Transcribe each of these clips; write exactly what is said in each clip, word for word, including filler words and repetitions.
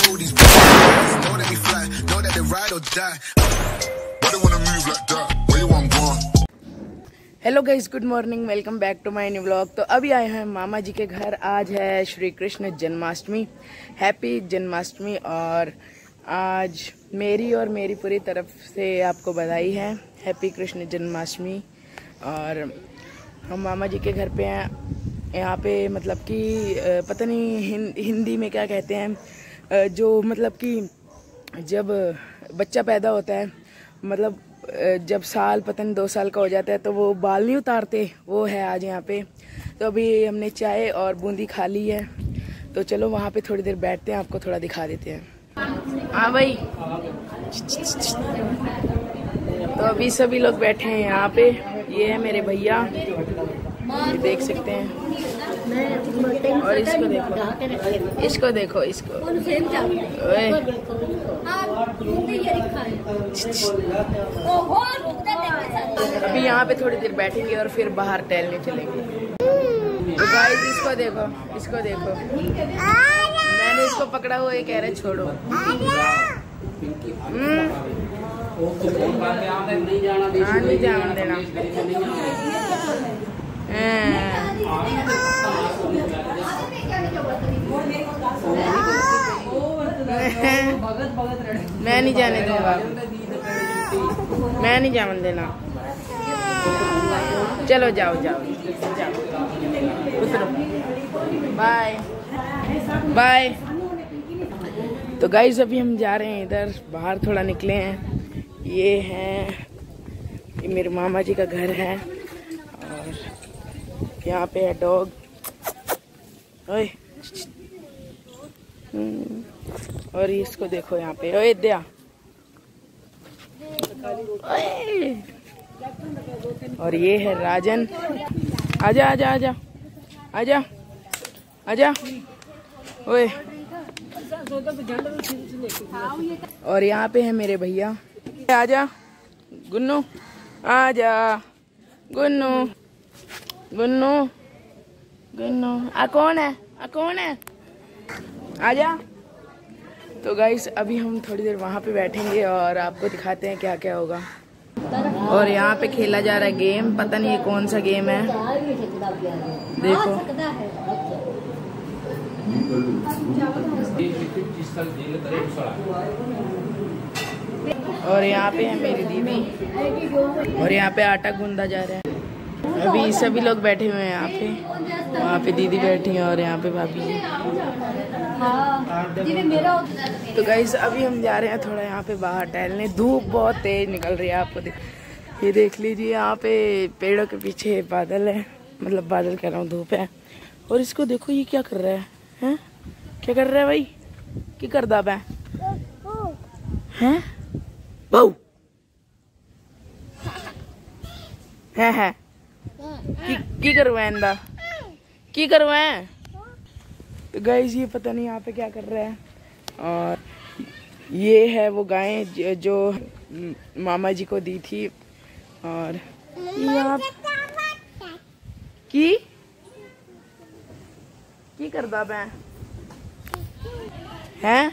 know these bitches know that we fly, know that they ride or die. Why they wanna move like that? Where you want going? Hello guys, good morning, welcome back to my new vlog. तो अभी आए हैं मामा जी के घर। आज है Shri Krishna Janmashtami, happy Janmashtami. और आज मेरी और मेरी पूरी तरफ से आपको बधाई है, हैप्पी कृष्ण जन्माष्टमी। और हम मामा जी के घर पे हैं। यहाँ पे मतलब कि पता नहीं हिंदी में क्या कहते हैं, जो मतलब कि जब बच्चा पैदा होता है, मतलब जब साल पता नहीं दो साल का हो जाता है तो वो बाल नहीं उतारते, वो है आज यहाँ पे। तो अभी हमने चाय और बूंदी खा ली है, तो चलो वहाँ पे थोड़ी देर बैठते हैं, आपको थोड़ा दिखा देते हैं। हाँ भाई, तो अभी सभी लोग बैठे हैं यहाँ पे। ये है मेरे भैया, ये देख सकते हैं। और इसको देखो, इसको देखो, इसको। अभी यहाँ पे थोड़ी देर बैठेंगे और फिर बाहर टहलने चलेंगे। तो गाइस इसको देखो, इसको देखो। मैंने इसको पकड़ा हुआ, ये कह रहे छोड़ो। हाँ, नहीं जाने देना। मैं नहीं जाने दूंगा, मैं नहीं जाने देना। चलो जाओ जाओ जाओ, उतरो, बाय बाय। तो गाइस अभी हम जा रहे हैं इधर बाहर, थोड़ा निकले हैं। ये है, ये मेरे मामा जी का घर है। और यहाँ पे है डॉग। ओए, और इसको देखो यहाँ पे। ओए दया, और ये है राजन। आजा आजा आजा आजा आजा। ओए, और यहाँ पे है मेरे भैया। आजा गुन्नू, आजा गुन्नू, गुन्नू गुन्नू। आ कौन है, आ कौन है, आजा। तो गाइस अभी हम थोड़ी देर वहाँ पे बैठेंगे और आपको दिखाते हैं क्या क्या होगा। और यहाँ पे खेला जा रहा है गेम, पता नहीं ये कौन सा गेम है, देखो। और यहाँ पे है मेरी दीदी, और यहाँ पे आटा गूंदा जा रहा है। अभी सभी लोग बैठे हुए हैं यहाँ पे। वहाँ पे दीदी बैठी है और यहाँ पे भाभी जी। तो गाइस अभी हम जा रहे हैं थोड़ा यहाँ पे बाहर टहलने। धूप बहुत तेज निकल रही है, आपको देख, ये देख लीजिए। यहाँ पे पेड़ों के पीछे बादल है, मतलब बादल कह रहा हूँ, धूप है। और इसको देखो, ये क्या कर रहा है, हैं? क्या कर रहा है भाई, क्या कर दा है, हैं? बहु है है की, की करवाए इंदा की करवाए। तो गाइस ये पता नहीं यहाँ पे क्या कर रहा है। और ये है वो गायें जो मामा जी को दी थी। और यहाँ की की कर दा मैं हैं।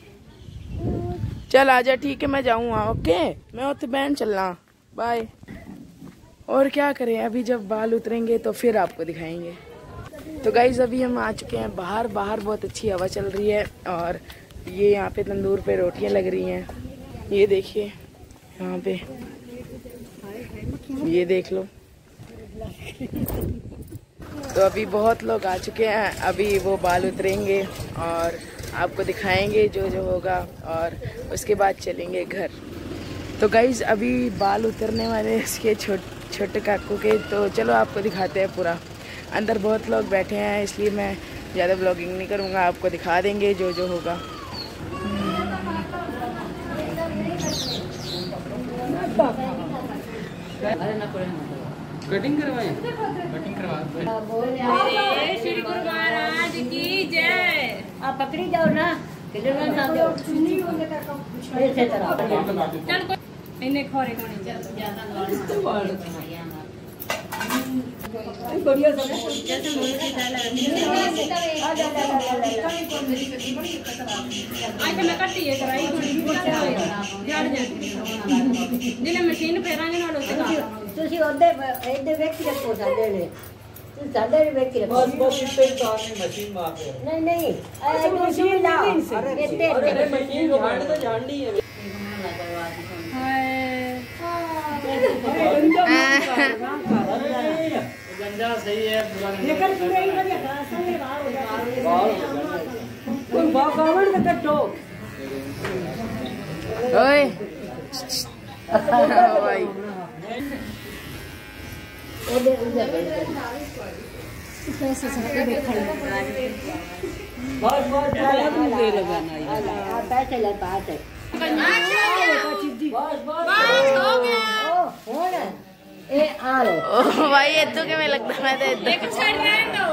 चल आजा, ठीक है, मैं जाऊँगा। ओके, मैं उसे बैन चलना, बाय। और क्या करें, अभी जब बाल उतरेंगे तो फिर आपको दिखाएंगे। तो गाइज अभी हम आ चुके हैं बाहर। बाहर बहुत अच्छी हवा चल रही है। और ये यहाँ पे तंदूर पे रोटियां लग रही हैं, ये देखिए यहाँ पे, ये देख लो। तो अभी बहुत लोग आ चुके हैं, अभी वो बाल उतरेंगे और आपको दिखाएंगे जो जो होगा, और उसके बाद चलेंगे घर। तो गाइज अभी बाल उतरने वाले इसके छोटे छोटे काकू के, तो चलो आपको दिखाते हैं पूरा। अंदर बहुत लोग बैठे हैं, इसलिए मैं ज़्यादा ब्लॉगिंग नहीं करूँगा, आपको दिखा देंगे जो जो होगा। कटिंग करवाएं, कटिंग करवा। श्री गुरु महाराज की जय। आप पकड़ी जाओ ना, किधर ना जाओ। चल इन्हें खोरे को नहीं ज्यादा बढ़िया सब जैसे मुझे आज मैं कट्टी है कराई थोड़ी जड़ जाती जिन्हें मशीन फेरांगे ना लोग ਤੁਸੀਂ ਉਹਦੇ ਇਹਦੇ ਵੇਖ ਕੇ ਪੋ ਸਾਡੇ ਨੇ ਤੁਸੀਂ ਸਾਡੇ ਨੇ ਵੇਖ ਕੇ ਬਸ ਬਸ ਇੱਥੇ ਤਾਂ ਮਸ਼ੀਨ ਮਾਰ ਨਹੀਂ ਨਹੀਂ ਇਹ ਮਸ਼ੀਨ ਨਾ ਇੱਥੇ ਅਰੇ ਮਸ਼ੀਨ ਜਾਣ ਤਾਂ ਜਾਣਦੀ ਹੈ गंजा सही है लेकिन पूरे ही बढ़िया खासा में बाहर हो जाता कोई बावड़ में कटो ओए भाई ओदे उधर कैसे सबके बैठा बहुत बहुत दे लगाना है पैसे ले बात है बस बस हो गया ओ हो ना ए आ ले ओ भाई ये तो क्या मैं लगता मैं तो एक छड़ रहे तो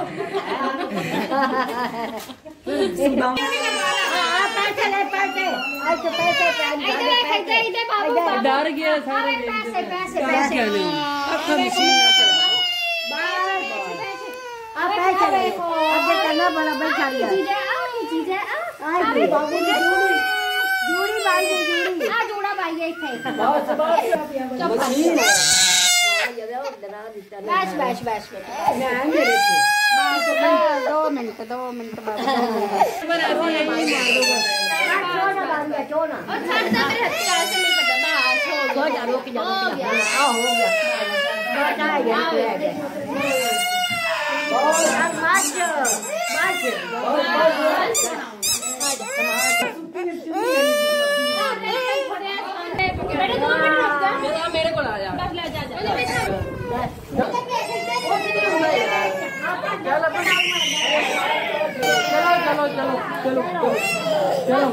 हां पैसे ले पैसे आज तो पैसे इधर इधर इधर बाबू डर गया सारे पैसे पैसे पैसे अब मशीन ना चला अब पैसे ले अब करना बड़ा बैठा लिया चीजें आओ चीजें आओ आ बाबू ने जूड़ी जूड़ी भाई ने जूड़ी हां जोड़ा भाई है इथे बस बस मशीन बैश बैश बैश मैं आएंगे बस दो मिनट दो मिनट बाद छोड़ना और छड़ दे मेरे हाथ से नहीं पता बस हो गया रुक जा रुक जा हां हो गया बस आ गया बहुत अब माच माच मेरे दो मिनट रुक जा मेरे को आ जा बस ले जा जा चलो चलो चलो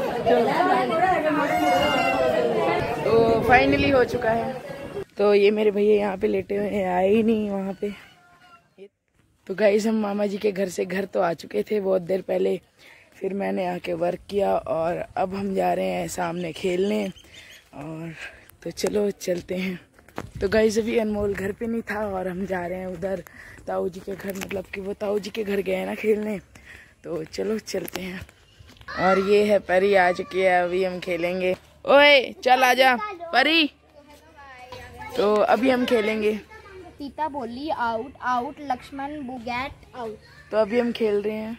तो फाइनली हो चुका है। तो ये मेरे भैया यहाँ पे लेटे हुए हैं, आए ही नहीं वहाँ पे। तो गाइस हम मामा जी के घर से घर तो आ चुके थे बहुत देर पहले, फिर मैंने आके वर्क किया और अब हम जा रहे हैं सामने खेलने। और तो चलो चलते हैं। तो गाइस अभी अनमोल घर पे नहीं था और हम जा रहे हैं उधर ताऊ जी के घर, मतलब कि वो ताऊ जी के घर गए हैं ना खेलने। तो चलो चलते हैं। और ये है परी आ चुकी है, अभी हम खेलेंगे। ओए चल आजा परी। तो अभी हम खेलेंगे। सीता बोली आउट आउट, लक्ष्मण बुगैट आउट। तो अभी हम खेल रहे हैं।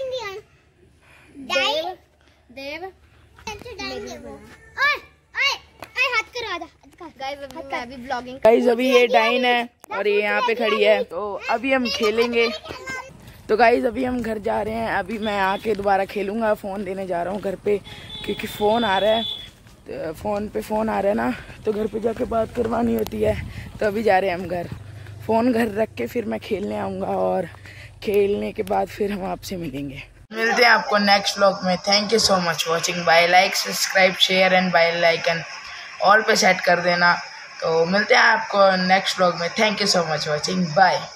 देव देव हाथ करवा दो। मैं भी ब्लॉगिंग। गाइस अभी ये डाइन है और ये यहाँ पे खड़ी है। तो अभी हम खेलेंगे। तो गाइस अभी हम घर जा रहे हैं। अभी मैं आके दोबारा खेलूंगा। फ़ोन देने जा रहा हूँ घर पे, क्योंकि फ़ोन आ रहा है, तो फ़ोन पे फ़ोन आ रहा है ना, तो घर पे जाके बात करवानी होती है। तो अभी जा रहे हैं हम घर। फ़ोन घर रख के फिर मैं खेलने आऊँगा और खेलने के बाद फिर हम आपसे मिलेंगे। मिलते हैं आपको नेक्स्ट व्लॉग में। Thank you so much watching. Bye like subscribe share and bye लाइकन ऑल पे सेट कर देना। तो मिलते हैं आपको नेक्स्ट व्लॉग में। Thank you so much watching. Bye.